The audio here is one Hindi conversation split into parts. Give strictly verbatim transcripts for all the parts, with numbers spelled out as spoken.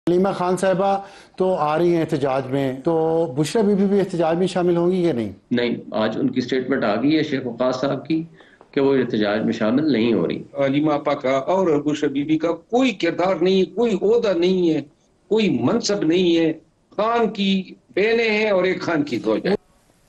हलीमा खान साहिबा तो आ रही हैं एहतजाज में, तो बुशरा बीबी भी एहतजाज में शामिल होंगी या नहीं? नहीं, आज उनकी स्टेटमेंट आ गई है शेख वक़ास साहब की कि वो एहतजाज में शामिल नहीं हो रही। हलीमा आपा का और बुशरा बीबी का कोई किरदार नहीं है, कोई ओहदा नहीं है, कोई मनसब नहीं है। खान की बहनें हैं और एक खान की ज़ौजा है।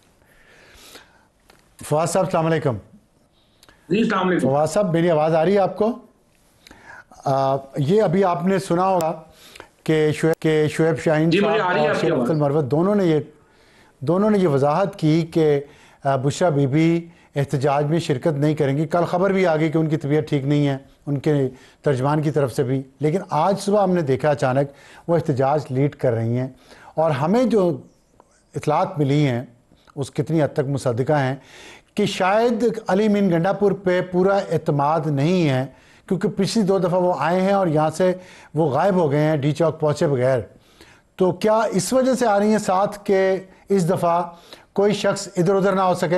फवाद साहब अस्सलाम वालेकुम। जी अस्सलाम वालेकुम। फवाद साहब, मेरी आवाज़ आ रही है आपको? आ, ये अभी आपने सुना होगा कि शुएब के शुएब शाहीन साहब और शेख अब्दुल मरवत दोनों ने ये दोनों ने ये वजाहत की कि बुशरा बीबी एहतजाज में शिरकत नहीं करेंगी। कल ख़बर भी आ गई कि उनकी तबीयत ठीक नहीं है, उनके तर्जमान की तरफ से भी। लेकिन आज सुबह हमने देखा अचानक वो एहतजाज लीड कर रही हैं, और हमें जो इतलात मिली हैं उस कितनी हद तक मुसद्दिका हैं कि शायद अली मीन गंडापुर पे पूरा एतमाद नहीं है, क्योंकि पिछली दो दफ़ा वो आए हैं और यहाँ से वो गायब हो गए हैं डी चौक पहुँचे बगैर। तो क्या इस वजह से आ रही हैं साथ के इस दफ़ा कोई शख्स इधर उधर ना हो सके?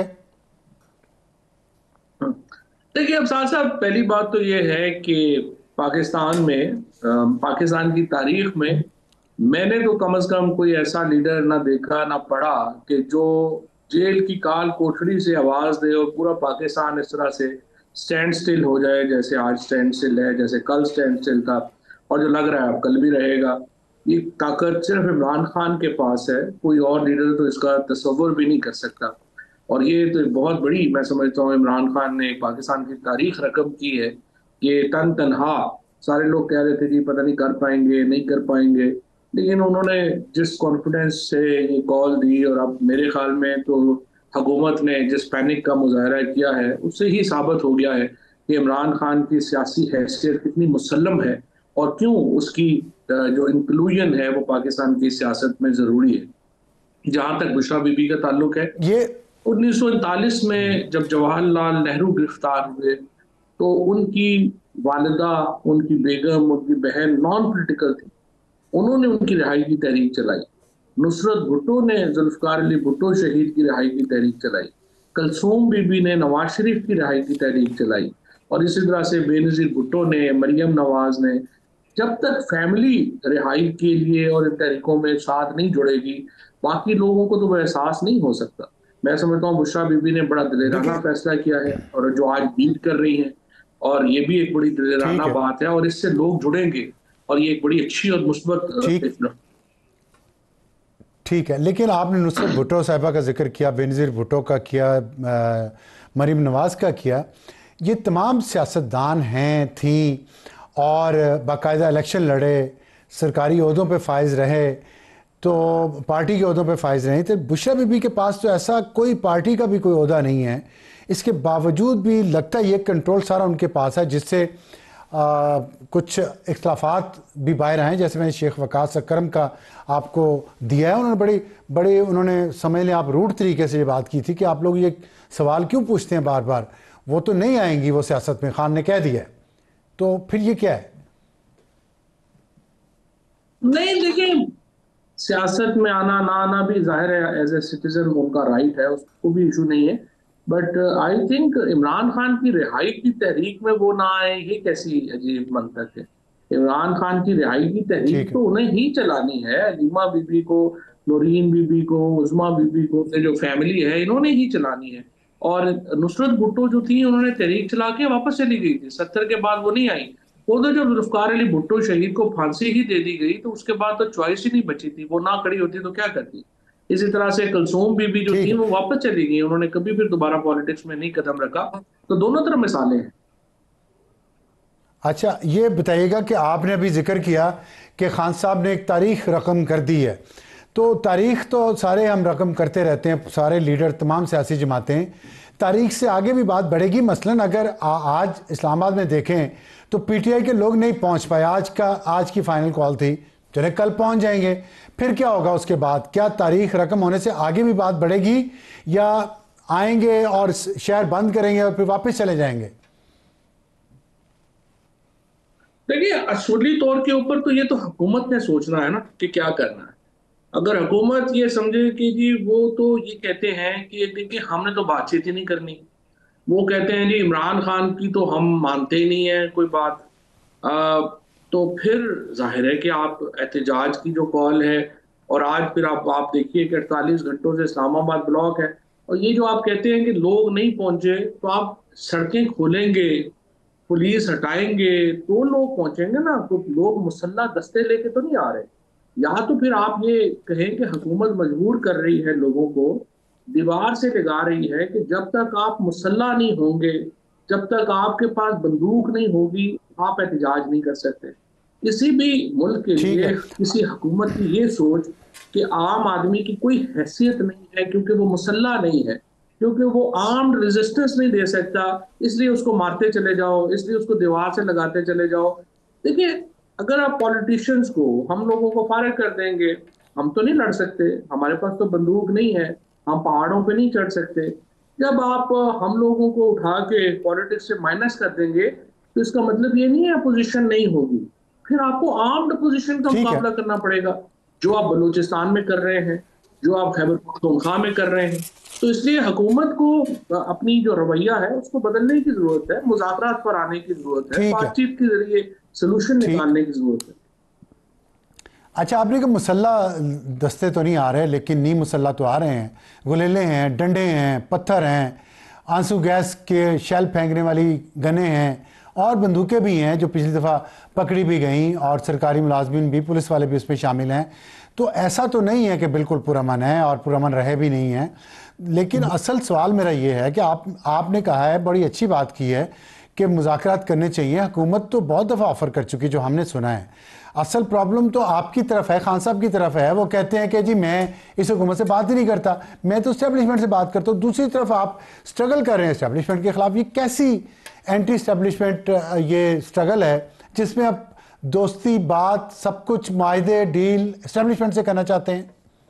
देखिए अफसार साहब, पहली बात तो ये है कि पाकिस्तान में पाकिस्तान की तारीख में मैंने तो कम से कम कोई ऐसा लीडर ना देखा ना पढ़ा कि जो जेल की काल कोठरी से आवाज दे और पूरा पाकिस्तान इस तरह से स्टैंड स्टिल हो जाए जैसे आज स्टैंड स्टिल है, जैसे कल स्टैंड स्टिल था और जो लग रहा है अब कल भी रहेगा। ये ताकत सिर्फ इमरान खान के पास है, कोई और लीडर तो इसका तस्वर भी नहीं कर सकता। और ये तो बहुत बड़ी, मैं समझता हूँ, इमरान खान ने पाकिस्तान की तारीख रकम की है कि तन तनहा सारे लोग कह रहे थे जी पता नहीं कर पाएंगे नहीं कर पाएंगे, लेकिन उन्होंने जिस कॉन्फिडेंस से ये कॉल दी और अब मेरे ख्याल में तो हुकूमत ने जिस पैनिक का मुजाहरा किया है उससे ही साबित हो गया है कि इमरान खान की सियासी हैसियत कितनी मुसल्लम है और क्यों उसकी जो इंक्लूजन है वो पाकिस्तान की सियासत में ज़रूरी है। जहाँ तक बुशरा बीबी का ताल्लुक है, ये उन्नीस सौ उनतालीस में जब जवाहरलाल नेहरू गिरफ्तार हुए तो उनकी वालिदा, उनकी बेगम, उनकी बहन नॉन पॉलिटिकल थी, उन्होंने उनकी रिहाई की तहरीक चलाई। नुसरत भुट्टो ने जुल्फकार अली भुट्टो शहीद की रिहाई की तहरीक चलाई। कलसूम बीबी ने नवाज शरीफ की रिहाई की तहरीक चलाई, और इसी तरह से बेनज़ीर भुट्टो ने, मरियम नवाज ने। जब तक फैमिली रिहाई के लिए और इन तहरीकों में साथ नहीं जुड़ेगी, बाकी लोगों को तो वो एहसास नहीं हो सकता। मैं समझता हूँ बुशरा बीबी ने बड़ा दिलेराना फैसला किया है और जो आज लीड कर रही हैं, और ये भी एक बड़ी दिलेराना बात है और इससे लोग जुड़ेंगे और ये एक बड़ी अच्छी और मुस्बत। ठीक है, लेकिन आपने नुसरत भुट्टो साहिबा का जिक्र किया, बेनज़ीर भुट्टो का किया, मरीम नवाज़ का किया। ये तमाम सियासतदान हैं, थी और बाकायदा इलेक्शन लड़े, सरकारी ओहदों पे फाइज रहे, तो पार्टी के ओहदों पे फाइज रहे। तो बुशरा बीबी के पास तो ऐसा कोई पार्टी का भी कोई ओहदा नहीं है, इसके बावजूद भी लगता है ये कंट्रोल सारा उनके पास है, जिससे आ, कुछ इख्तलाफात भी बाहर आए। जैसे मैंने शेख वकास अकरम का आपको दिया है, उन्होंने बड़ी बड़ी उन्होंने समझ लें आप रूट तरीके से ये बात की थी कि आप लोग ये सवाल क्यों पूछते हैं बार बार, वो तो नहीं आएंगी वो सियासत में, खान ने कह दिया है। तो फिर ये क्या है? नहीं, देखिए सियासत में आना ना आना भी जाहिर है, एज ए सिटीजन उनका राइट है, उसको भी इशू नहीं है। But I think Imran Khan की रिहाई की तहरीक में वो ना आए, ये कैसी अजीब मंतक है। इमरान खान की रिहाई की तहरीक तो उन्हें ही चलानी है, हलीमा बीबी को, नूरीन बीबी को, उज़मा बीबी को, जो फैमिली है इन्होंने ही चलानी है। और नुसरत भुट्टो जो थी उन्होंने तहरीक चला के वापस चली गई थी, सत्तर के बाद वो नहीं आई। वो तो जब जुल्फकार अली भुट्टो शहीद को फांसी ही दे दी गई तो उसके बाद तो चॉइस ही नहीं बची थी, वो ना खड़ी होती तो क्या करती। इसी तरह से कलसूम बीबी जो थी वो वापस चली गई, उन्होंने कभी फिर दोबारा पॉलिटिक्स में नहीं कदम रखा। तो दोनों तरफ मिसालें हैं। अच्छा, ये बताइएगा कि आपने अभी जिक्र किया कि खान साहब ने एक तारीख रकम कर दी है, तो तारीख तो सारे हम रकम करते रहते हैं, सारे लीडर, तमाम सियासी जमातें। तारीख से आगे भी बात बढ़ेगी। मसलन अगर आ, आज इस्लामाबाद में देखें तो पीटीआई के लोग नहीं पहुंच पाए, आज का आज की फाइनल कॉल थी, चले कल पहुंच जाएंगे। फिर क्या होगा उसके बाद? क्या तारीख रकम होने से आगे भी बात बढ़ेगी या आएंगे और शहर बंद करेंगे और फिर वापस चले जाएंगे? देखिए असूली तौर के ऊपर तो ये तो हुकूमत ने सोचना है ना कि क्या करना है। अगर हुकूमत ये समझे कि जी वो तो ये कहते हैं कि देखिए हमने तो बातचीत ही नहीं करनी, वो कहते हैं जी इमरान खान की तो हम मानते ही नहीं है कोई बात, आ, तो फिर जाहिर है कि आप एहतजाज की जो कॉल है, और आज फिर आप आप देखिए कि अड़तालीस घंटों से इस्लामाबाद ब्लॉक है, और ये जो आप कहते हैं कि लोग नहीं पहुंचे, तो आप सड़कें खोलेंगे, पुलिस हटाएंगे तो लोग पहुंचेंगे ना। तो लोग मुसल्ला दस्ते लेके तो नहीं आ रहे। या तो फिर आप ये कहें कि हुकूमत मजबूर कर रही है लोगों को, दीवार से लगा रही है कि जब तक आप मुसल्ला नहीं होंगे, जब तक आपके पास बंदूक नहीं होगी, आप एहतजाज नहीं कर सकते। किसी भी मुल्क के लिए किसी हुकूमत की ये सोच कि आम आदमी की कोई हैसियत नहीं है क्योंकि वो मुसल्ला नहीं है, क्योंकि वो आर्म्ड रेजिस्टेंस नहीं दे सकता, इसलिए उसको मारते चले जाओ, इसलिए उसको दीवार से लगाते चले जाओ। देखिए, अगर आप पॉलिटिशियंस को, हम लोगों को फारिग कर देंगे, हम तो नहीं लड़ सकते, हमारे पास तो बंदूक नहीं है, हम पहाड़ों पे नहीं चढ़ सकते। जब आप हम लोगों को उठा के पॉलिटिक्स से माइनस कर देंगे, तो इसका मतलब ये नहीं है अपोजिशन नहीं होगी, फिर आपको आर्म्ड अपोजिशन का मुकाबला करना पड़ेगा, जो आप बलूचिस्तान में कर रहे हैं, जो आप खैबर पख्तूनख्वा में कर रहे हैं। तो इसलिए हुकूमत को अपनी जो रवैया है उसको बदलने की जरूरत है, मुज़ाकरात पर आने की जरूरत है, बातचीत के जरिए सलूशन निकालने की जरूरत है। अच्छा, आपने कहा मुसल्ला दस्ते तो नहीं आ रहे, लेकिन नी मुसल्ला तो आ रहे हैं, गुलेले हैं, डंडे हैं, पत्थर हैं, आंसू गैस के शेल फेंकने वाली गनें हैं, और बंदूकें भी हैं जो पिछली दफ़ा पकड़ी भी गई, और सरकारी मुलाजमीन भी, पुलिस वाले भी उसमें शामिल हैं। तो ऐसा तो नहीं है कि बिल्कुल पुरअमन है, और पुरअमन रहे भी नहीं है। लेकिन असल सवाल मेरा ये है कि आप आपने कहा है, बड़ी अच्छी बात की है कि मुज़ाकरात करने चाहिए, हुकूमत तो बहुत दफ़ा ऑफ़र कर चुकी, जो हमने सुना है। असल प्रॉब्लम तो आपकी तरफ है, खान साहब की तरफ है। वो कहते हैं कि जी मैं इस हुकूमत से बात ही नहीं करता, मैं तो इस्टेब्लिशमेंट से बात करता हूँ। दूसरी तरफ आप स्ट्रगल कर रहे हैं इस्टेब्लिशमेंट के ख़िलाफ़। ये कैसी एंटी इस्टेब्लिशमेंट ये स्ट्रगल है जिसमें आप दोस्ती, बात, सब कुछ, मायदे, डील इस्टेब्लिशमेंट से करना चाहते हैं?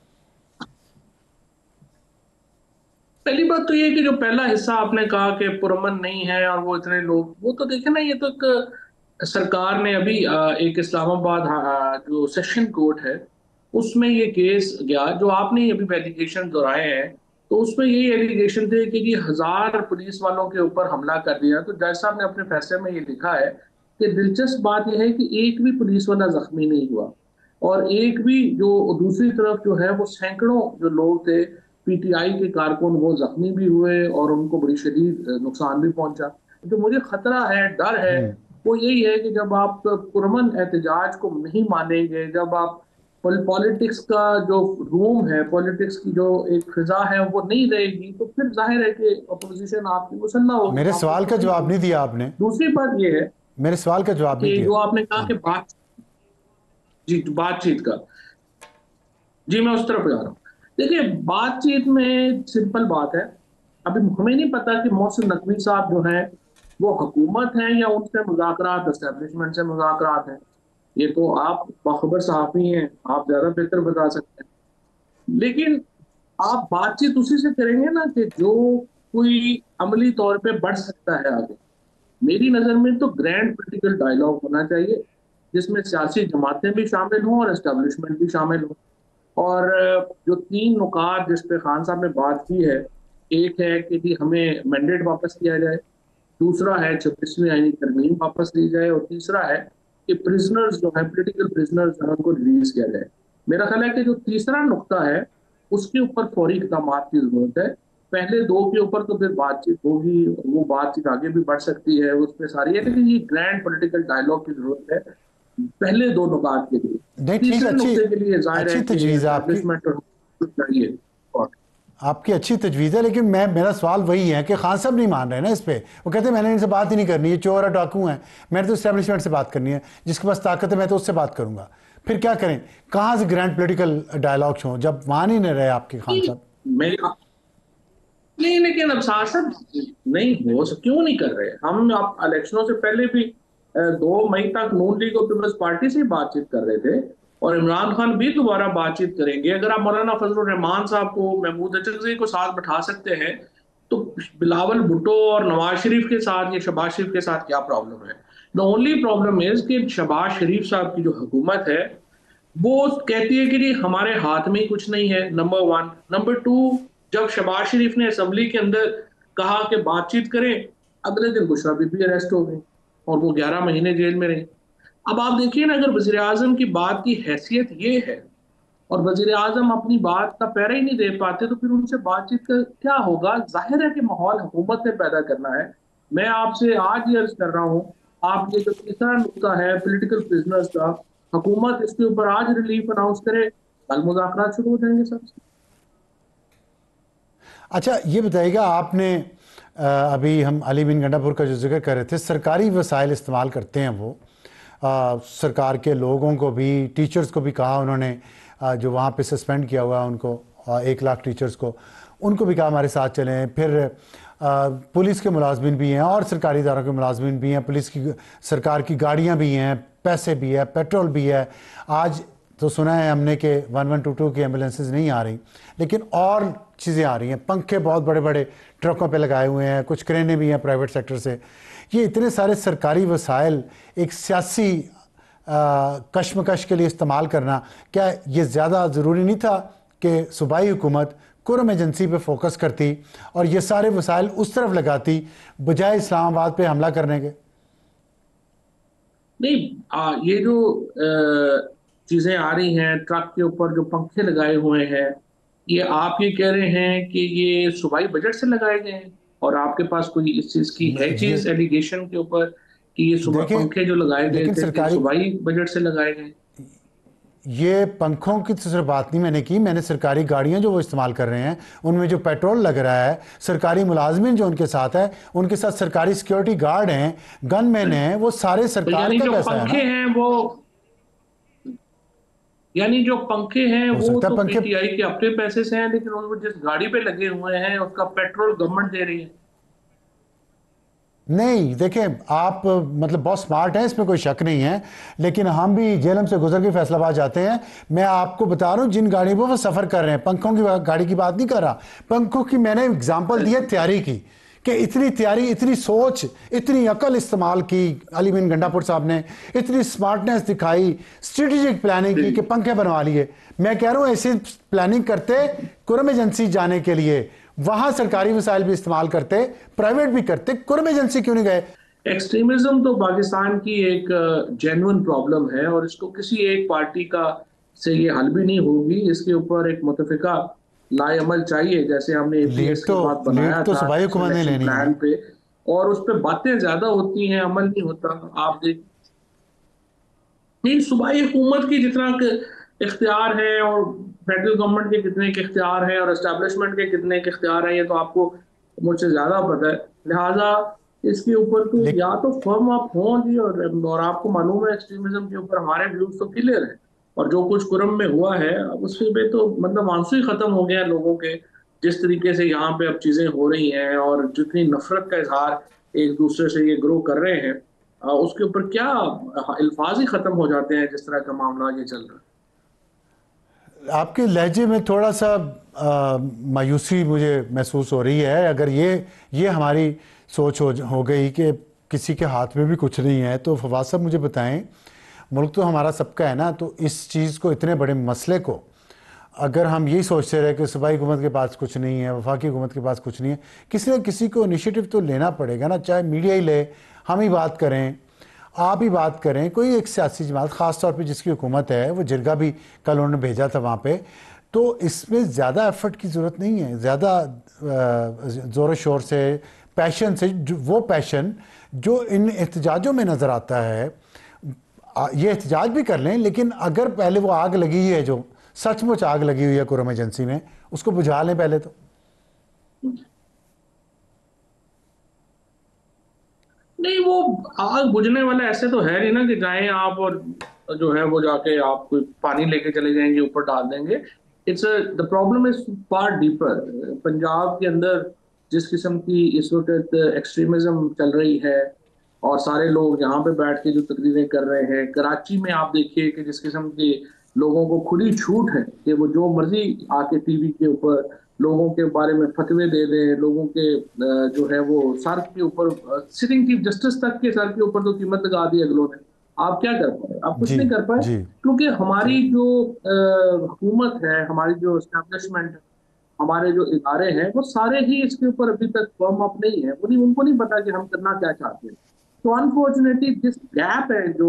पहली बात तो ये कि जो पहला हिस्सा आपने कहा कि पुरअमन नहीं है और वो इतने लोग, वो तो देखे ना, ये तो एक सरकार ने अभी एक इस्लामाबाद जो सेशन कोर्ट है उसमें ये केस गया, जो आपने अभी एलिगेशन दोहराए हैं, तो उसमें यही एलिगेशन थे कि हजार पुलिस वालों के ऊपर हमला कर दिया। तो जज साहब ने अपने फैसले में ये लिखा है कि दिलचस्प बात यह है कि एक भी पुलिस वाला जख्मी नहीं हुआ, और एक भी जो दूसरी तरफ जो है वो सैकड़ों जो लोग थे पीटीआई के कारकुन वो जख्मी भी हुए और उनको बड़ी शदीद नुकसान भी पहुंचा। जो मुझे खतरा है, डर है, वो यही है कि जब आप पुरअमन एहतजाज को नहीं मानेंगे, जब आप पॉलिटिक्स का जो रूम है, पॉलिटिक्स की जो एक फिजा है वो नहीं रहेगी, तो फिर जाहिर है कि अपोजिशन आपकी मुसल्ला होगी। मेरे सवाल का जवाब नहीं दिया आपने। दूसरी बात ये है, मेरे सवाल का जवाब नहीं दिया। जो आपने कहा कि बात जी बातचीत का, जी मैं उस तरफ जा रहा हूँ। देखिए, बातचीत में सिंपल बात है, अभी हमें नहीं पता कि मोहसिन नकवी साहब जो हैं वो हुकूमत हैं या उनसे मुज़ाकरात, एस्टेब्लिशमेंट से मुज़ाकरात हैं। ये तो आप बाखबर सहाफ़ी हैं, आप ज़्यादा बेहतर बता सकते हैं। लेकिन आप बातचीत उसी से करेंगे ना कि जो कोई अमली तौर पे बढ़ सकता है आगे। मेरी नज़र में तो ग्रैंड पॉलिटिकल डायलॉग होना चाहिए जिसमें सियासी जमातें भी शामिल हों और एस्टेब्लिशमेंट भी शामिल हो। और जो तीन नुकात जिस पे खान साहब ने बात की है, एक है कि हमें मैंडेट वापस किया जाए, दूसरा है छब्बीसवीं आईनी तरमीम वापस ली जाए, और तीसरा है कि प्रिजनर्स जो है, पॉलिटिकल प्रिजनर्स जो है, उनको रिलीज किया जाए। मेरा ख्याल है कि जो तीसरा नुक्ता है उसके ऊपर फौरी इक़दाम की जरूरत है। पहले दो के ऊपर तो फिर बातचीत होगी, वो बातचीत आगे भी बढ़ सकती है, उस पर सारी है, लेकिन ये ग्रैंड पॉलिटिकल डायलॉग की जरूरत है पहले दो नुकात के लिए। तीसरे नुक्ते के लिए जाहिर है तजवीज़ आपकी, आपकी अच्छी तजवीज़ है, लेकिन मैं मेरा सवाल वही है कि खान साहब नहीं मान रहे ना इस पे। वो कहते हैं मैंने इनसे बात ही नहीं करनी, ये चोर और डाकू हैं, मैंने तो इस्टेब्लिशमेंट से बात करनी है, जिसके पास ताकत है मैं तो उससे बात करूंगा। फिर क्या करें? कहाँ से ग्रैंड पॉलिटिकल डायलॉग हों जब मान ही नहीं रहे आपके खान साहब? नहीं, लेकिन अब साहब नहीं हो, क्यों नहीं कर रहे? हम आप इलेक्शनों से पहले भी दो मई तक नून लीग और पीपल्स पार्टी से बातचीत कर रहे थे, और इमरान खान भी दोबारा बातचीत करेंगे। अगर आप मौलाना फजलुर रहमान साहब को, महमूद अचकज़ई को साथ बैठा सकते हैं, तो बिलावल भुट्टो और नवाज शरीफ के साथ या शहबाज शरीफ के साथ क्या प्रॉब्लम है? द ओनली प्रॉब्लम इज कि शहबाज शरीफ साहब की जो हुकूमत है वो कहती है कि जी हमारे हाथ में ही कुछ नहीं है, नंबर वन। नंबर टू, जब शहबाज शरीफ ने असेंबली के अंदर कहा कि बातचीत करें, अगले दिन बुशरा बीबी अरेस्ट हो गई और वो ग्यारह महीने जेल में रही। अब आप देखिए ना, अगर वज़ीर आज़म की बात की हैसियत ये है और वज़ीर आज़म अपनी बात का पैरा ही नहीं दे पाते, तो फिर उनसे बातचीत का क्या होगा? ज़ाहिर है कि माहौल हुकूमत ने पैदा करना है। मैं आपसे आज ये अर्ज़ कर रहा हूँ, आप ये जो तीसरा नुक्ता है पॉलिटिकल प्रिजनर्स का, हुकूमत इसके ऊपर आज रिलीफ अनाउंस करे, कल मुज़ाकरात शुरू हो जाएंगे सबसे। अच्छा, ये बताइएगा, आपने अभी हम अली बिन गंडापुर का जो जिक्र कर रहे थे, सरकारी वसाइल इस्तेमाल करते हैं वो, आ, सरकार के लोगों को भी, टीचर्स को भी कहा उन्होंने, आ, जो वहाँ पे सस्पेंड किया हुआ उनको, आ, एक लाख टीचर्स को, उनको भी कहा हमारे साथ चलें। फिर आ, पुलिस के मुलाजमिन भी हैं और सरकारी इदारों के मुलाजमिन भी हैं, पुलिस की, सरकार की गाड़ियाँ भी हैं, पैसे भी है, पेट्रोल भी है। आज तो सुना है हमने कि वन वन टू टू की एम्बुलेंसेज नहीं आ रही, लेकिन और चीज़ें आ रही हैं। पंखे बहुत बड़े बड़े ट्रकों पे लगाए हुए हैं, कुछ क्रेनें भी हैं प्राइवेट सेक्टर से। ये इतने सारे सरकारी वसाइल एक सियासी कश्मकश के लिए इस्तेमाल करना, क्या ये ज़्यादा ज़रूरी नहीं था कि सूबाई हुकूमत कुरम एजेंसी पे फोकस करती और ये सारे वसाइल उस तरफ लगाती बजाय इस्लामाबाद पे हमला करने के? नहीं, आ, ये जो चीजें आ रही हैं, ट्रक के ऊपर जो पंखे लगाए हुए हैं, ये आप ये कह रहे हैं कि ये सूबाई बजट से लगाए गए हैं? और आपके पास कोई इस चीज की है चीज एलिगेशन के ऊपर कि ये सुबह पंखे जो लगाए गए थे सूबाई बजट से लगाए गए? ये पंखों की तो सिर्फ बात नहीं मैंने की, मैंने सरकारी गाड़ियां जो वो इस्तेमाल कर रहे हैं उनमें जो पेट्रोल लग रहा है, सरकारी मुलाजमिन जो उनके साथ है, उनके साथ सरकारी सिक्योरिटी गार्ड हैं, गनमैन हैं, वो सारे सरकार का पैसा है। पंखे हैं वो, यानी जो पंखे हैं वो तो पीटीआई के अपने पैसे से हैं, लेकिन वो जिस गाड़ी पे लगे हुए हैं उसका पेट्रोल गवर्नमेंट दे रही है। नहीं, देखें, आप मतलब बहुत स्मार्ट हैं, इसमें कोई शक नहीं है, लेकिन हम भी जेलम से गुजर के फैसलाबाद जाते हैं। मैं आपको बता रहा हूँ जिन गाड़ियों पर वो सफ़र कर रहे हैं, पंखों की गाड़ी की बात नहीं कर रहा, पंखों की मैंने एग्जाम्पल दी है तैयारी की, कि इतनी तैयारी, इतनी सोच, इतनी अकल इस्तेमाल की अली बिन गंडापुर साहब ने, इतनी स्मार्टनेस दिखाई, स्ट्रेटेजिक प्लानिंग की कि पंखे बनवा लिए। मैं कह रहा हूँ ऐसी प्लानिंग करते कुरम एजेंसी जाने के लिए, वहां सरकारी वसाइल भी इस्तेमाल करते, प्राइवेट भी करते, कुरम एजेंसी क्यों नहीं गए? एक्सट्रीमिज्म तो पाकिस्तान की एक जेन्युइन प्रॉब्लम है और इसको किसी एक पार्टी का से ये हल भी नहीं होगी। इसके ऊपर एक मुतफिका लाएअमल चाहिए, जैसे हमने एपीएस की बात बनाया तो था प्लान पे, और उस पर बातें ज्यादा होती हैं, अमल नहीं होता। आप देख, नहीं, सूबाई हुकूमत की जितना इख्तियार है और फेडरल गवर्नमेंट के कितने के इख्तियार हैं और एस्टेब्लिशमेंट के कितने के इख्तियार हैं, ये तो आपको मुझसे ज्यादा पता है। लिहाजा इसके ऊपर तो या तो फर्म अप हों जी, और, और आपको मालूम है एक्सट्रीमिज्म के ऊपर हमारे व्यूज तो क्लियर है, और जो कुछ कुरम में हुआ है उसके पे तो मतलब आंसू ही खत्म हो गया लोगों के, जिस तरीके से यहाँ पे अब चीजें हो रही हैं और जितनी नफरत का इजहार एक दूसरे से ये ग्रो कर रहे हैं, उसके ऊपर क्या अल्फाज ही खत्म हो जाते हैं जिस तरह का मामला ये चल रहा है। आपके लहजे में थोड़ा सा आ, मायूसी मुझे महसूस हो रही है। अगर ये ये हमारी सोच हो, हो गई कि किसी के हाथ में भी कुछ नहीं है, तो फवाद साहब मुझे बताएं, मुल्क तो हमारा सबका है ना, तो इस चीज़ को, इतने बड़े मसले को अगर हम यही सोचते रहे कि सूबाई हुकूमत के पास कुछ नहीं है, वफाकी हुकूमत के पास कुछ नहीं है, किसी न किसी को इनिशिएटिव तो लेना पड़ेगा ना, चाहे मीडिया ही ले, हम ही बात करें, आप ही बात करें, कोई एक सियासी जमात, ख़ास तौर पे जिसकी हुकूमत है, वो जिरगा भी कल उन्होंने भेजा था वहाँ पे, तो इसमें ज़्यादा एफर्ट की ज़रूरत नहीं है, ज़्यादा ज़ोर शोर से, पैशन से, वो पैशन जो इन एहतजाजों में नज़र आता है, ये एहतजाज भी कर लें, लेकिन अगर पहले वो आग लगी है, जो सचमुच आग लगी हुई है कुरम एजेंसी में, उसको बुझा लें पहले तो। नहीं, वो आग बुझने वाला ऐसे तो है नहीं ना कि जाएं आप और जो है वो जाके आप कोई पानी लेके चले जाएंगे, ऊपर डाल देंगे। It's the problem is far deeper. Punjab के अंदर जिस किस्म की इस वक्त एक्सट्रीमिज्म चल रही है और सारे लोग यहाँ पे बैठ के जो तकरीरें कर रहे हैं, कराची में आप देखिए कि जिस किस्म के लोगों को खुली छूट है कि वो जो मर्जी आके टीवी के ऊपर लोगों के बारे में फतवे दे दें, लोगों के जो है वो सर के ऊपर, सिटिंग चीफ जस्टिस तक के सर के ऊपर तो कीमत लगा दी अगलों ने। आप क्या कर पाए? आप कुछ नहीं कर पाए, क्योंकि हमारी जो हुकूमत है, हमारी जो एस्टेब्लिशमेंट है, हमारे जो इदारे हैं, वो सारे ही इसके ऊपर अभी तक फर्म अप नहीं है। वो नहीं, उनको नहीं पता कि हम करना क्या चाहते हैं। तो अनफॉर्चुनेटली दिस गैप है जो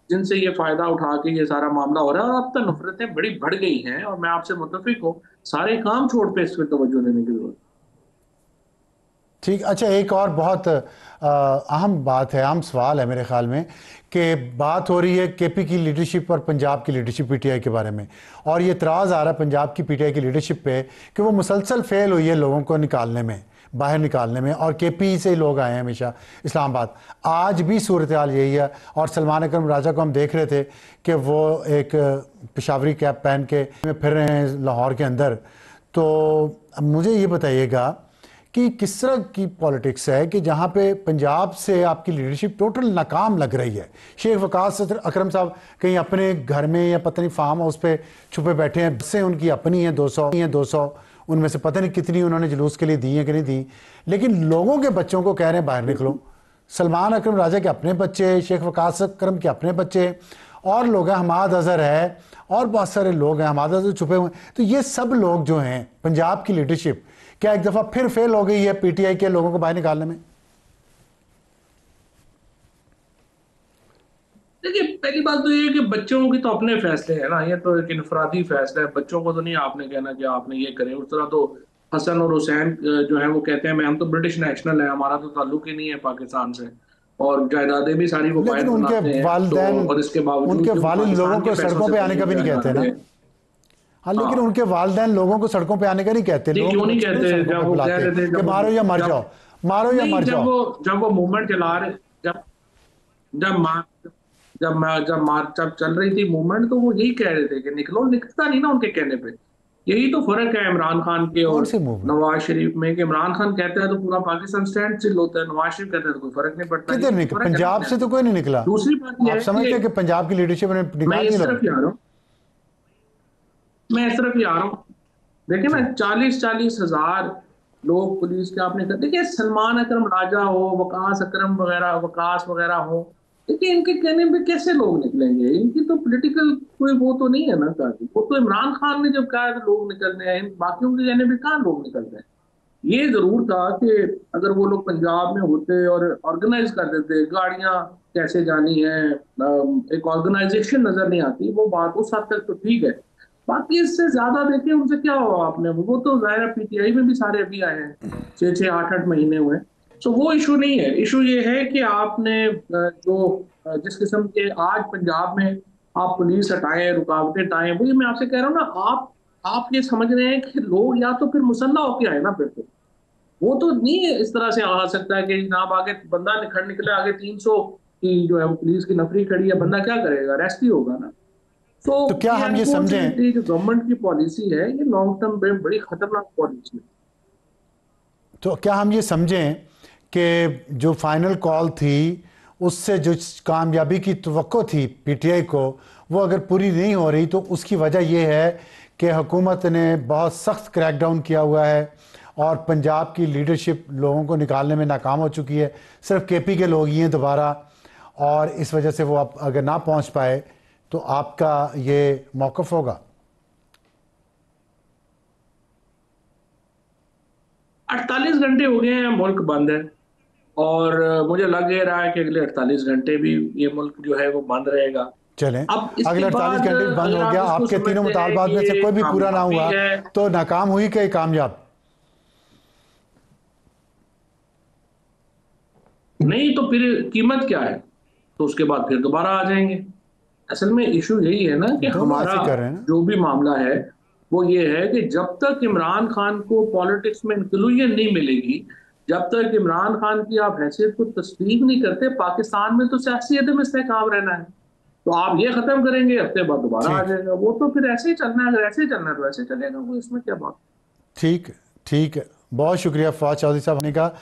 जिनसे ये फायदा उठा के ये सारा मामला हो रहा है, और अब तक नफरतें बड़ी बढ़ गई हैं, और मैं आपसे मुत्तफिक हूँ, सारे काम छोड़ पे इस पर तवज्जो देने की जरूरत। ठीक, अच्छा, एक और बहुत अहम बात है, अहम सवाल है मेरे ख्याल में, कि बात हो रही है केपी की लीडरशिप और पंजाब की लीडरशिप पीटीआई के बारे में, और ये इतराज़ आ रहा है पंजाब की पीटीआई की लीडरशिप पे कि वो मुसलसल फेल हुई है लोगों को निकालने में, बाहर निकालने में, और केपी से ही लोग आए हैं हमेशा इस्लामाबाद। आज भी सूरत हाल यही है, और सलमान अकरम राजा को हम देख रहे थे कि वो एक पेशावरी कैप पहन के फिर रहे हैं लाहौर के अंदर। तो मुझे ये बताइएगा कि किस तरह की पॉलिटिक्स है कि जहाँ पे पंजाब से आपकी लीडरशिप टोटल नाकाम लग रही है। शेख वकास अकरम साहब कहीं अपने घर में या पता नहीं फार्म हाउस पे छुपे बैठे हैं, बसें उनकी अपनी हैं दो सौ हैं दो सौ, उनमें से पता नहीं कितनी उन्होंने जुलूस के लिए दी हैं कि नहीं दी, लेकिन लोगों के बच्चों को कह रहे हैं बाहर निकलो। सलमान अकरम राजा के अपने बच्चे, शेख वकास अकरम के अपने बच्चे, और लोग हैं, हमाद अजहर है, और बहुत सारे लोग हैं, हमाद अजहर छुपे हुए हैं। तो ये सब लोग जो हैं, पंजाब की लीडरशिप क्या एक दफ़ा फिर फेल हो गई है पीटीआई के लोगों को बाहर निकालने में? देखिए, पहली बात तो ये है कि बच्चों की तो अपने फैसले हैं ना, ये तो एक इनफरादी फैसला है, बच्चों को तो नहीं आपने कहना कि आपने ये करें। उस तरह तो हसन और हुसैन जो है वो कहते हैं मैं हम तो ब्रिटिश नेशनल है, हमारा तो ताल्लुक ही नहीं है पाकिस्तान से, और जायदादें भी सारी वो लेकिन उनके वालिदैन, और इसके बावजूद उनके वालिद लोगों को सड़कों पे आने का भी नहीं कहते ना। हाँ, लेकिन उनके वालिदैन लोगों को सड़कों पे आने का नहीं कहते। लोग क्यों नहीं कहते? जब वो कह रहे थे कि मारो या मर जाओ, मारो या मर जाओ। जब वो जब वो मूवमेंट चला रहे, जब जब मार जब जब मार जब चल रही थी मूवमेंट, तो वो यही कह रहे थे कि निकलो, निकलता नहीं ना उनके कहने पे। यही तो फर्क है इमरान खान के और नवाज शरीफ में, कि इमरान खान कहता है तो पूरा पाकिस्तान स्टैंड चिल होता है, नवाज शरीफ कहता है तो कोई फर्क नहीं पड़ता। किधर निकल, पंजाब से तो कोई नहीं निकला। दूसरी बात आप समझते हैं कि पंजाब की लीडरशिप ने मैं इस तरफ ही आ रहा हूँ मैं इस तरफ ही आ रहा हूँ देखिए ना, चालीस चालीस हजार लोग पुलिस के आपने कर, देखिए सलमान अकरम राजा हो, वकास अकरम वगैरह वकास वगैरह हो, देखिए इनके कहने पे कैसे लोग निकलेंगे? इनकी तो पॉलिटिकल कोई वो तो नहीं है ना साथी, वो तो इमरान खान ने जब कहा तो लोग निकलने हैं, बाकियों के कहने पे कहाँ लोग निकलते हैं? ये जरूर था कि अगर वो लोग पंजाब में होते और ऑर्गेनाइज कर देते, गाड़ियां कैसे जानी है, एक ऑर्गेनाइजेशन नजर नहीं आती, वो बात उस हद तक तो ठीक है। बाकी इससे ज्यादा देखिए उनसे क्या हुआ आपने, वो तो जाहिर पीटीआई में भी सारे अभी आए हैं, छह छह आठ आठ महीने हुए। तो वो इशू नहीं है, इशू ये है कि आपने जो जिस किस्म के आज पंजाब में आप पुलिस हटाए, रुकावटें हटाए, वही मैं आपसे कह रहा हूँ ना, आप आप ये समझ रहे हैं कि लोग या तो फिर मुसल्ला होके आए ना, फिर तो वो तो नहीं इस तरह से आ सकता है कि जनाब आगे बंदा निखड़ निकले, आगे तीन सौ की जो है पुलिस की नफरी खड़ी है, बंदा क्या करेगा? अरेस्ट ही होगा ना। तो, तो क्या हम ये समझें जो गवर्नमेंट की पॉलिसी है ये लॉन्ग टर्म में बड़ी खतरनाक पॉलिसी है। तो क्या हम ये समझें कि जो फाइनल कॉल थी उससे जो कामयाबी की तवक्को थी पीटीआई को, वो अगर पूरी नहीं हो रही तो उसकी वजह यह है कि हुकूमत ने बहुत सख्त क्रैकडाउन किया हुआ है और पंजाब की लीडरशिप लोगों को निकालने में नाकाम हो चुकी है, सिर्फ केपी के लोग ही हैं दोबारा, और इस वजह से वो अब अगर ना पहुंच पाए तो आपका ये मौक़िफ़ होगा? अड़तालीस घंटे हो गए हैं मुल्क बंद है, और मुझे लग ये रहा है कि अगले अड़तालीस घंटे भी ये मुल्क जो है वो बंद रहेगा। चलें, अगले अड़तालीस घंटे बंद हो गया, आपके तीनों मुतालबात में से कोई भी पूरा ना हुआ तो नाकाम हुई कि कामयाब? नहीं तो फिर कीमत क्या है? तो उसके बाद फिर दोबारा आ जाएंगे। असल में इशू यही है ना कि हमारा जो भी मामला है वो ये है कि जब तक इमरान खान को पॉलिटिक्स में इंक्लूजन नहीं मिलेगी, जब तक इमरान खान की आप हैसियत को तस्लीम नहीं करते, पाकिस्तान में तो सियासी अदम इस्तेहकाम रहना है। तो आप ये खत्म करेंगे, हफ्ते बाद दोबारा आ जाएगा, वो तो फिर ऐसे ही चलना है। अगर ऐसे ही चलना है तो ऐसे चलेगा, वो इसमें क्या बात। ठीक ठीक है, बहुत शुक्रिया फवाद चौधरी साहब ने कहा।